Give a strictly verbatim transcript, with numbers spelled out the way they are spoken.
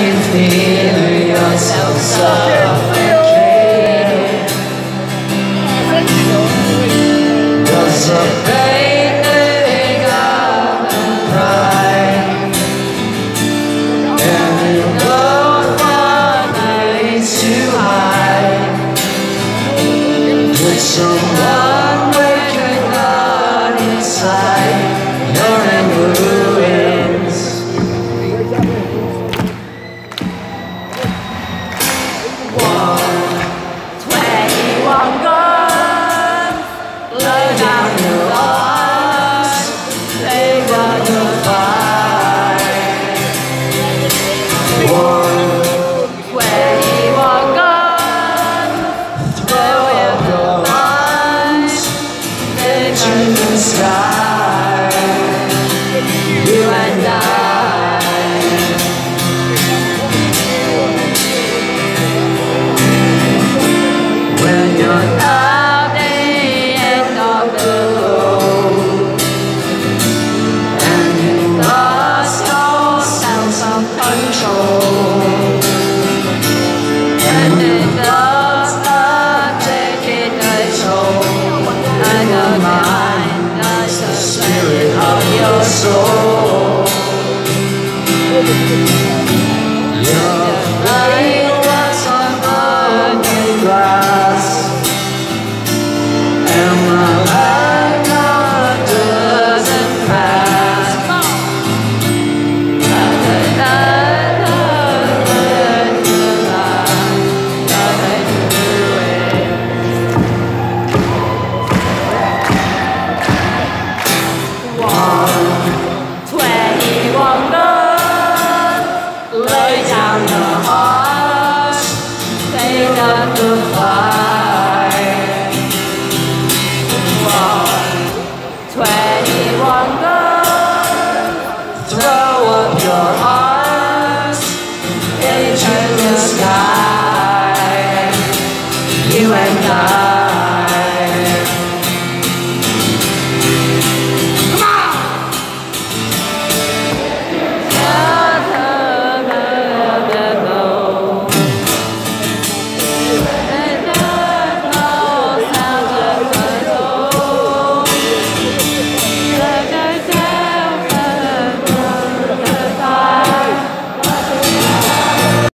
can feel yourself suffocating. Does the pain living up and cry? And you don't want nights too high. Did someone wake you up inside? You're in ruins. twenty-one guns, lay down your arms, they got to fight. One, twenty-one guns, throw your arms into the sky. you and I. When you're At the end of the road, and you lost your sense of control, and it does not take it a toll, and the mind that's the spirit of your soul. your Lying was on broken glass, and my life now doesn't pass. And the night of the light, nothing to do it. One, twenty-one guns, lay down your heart, they got to fight.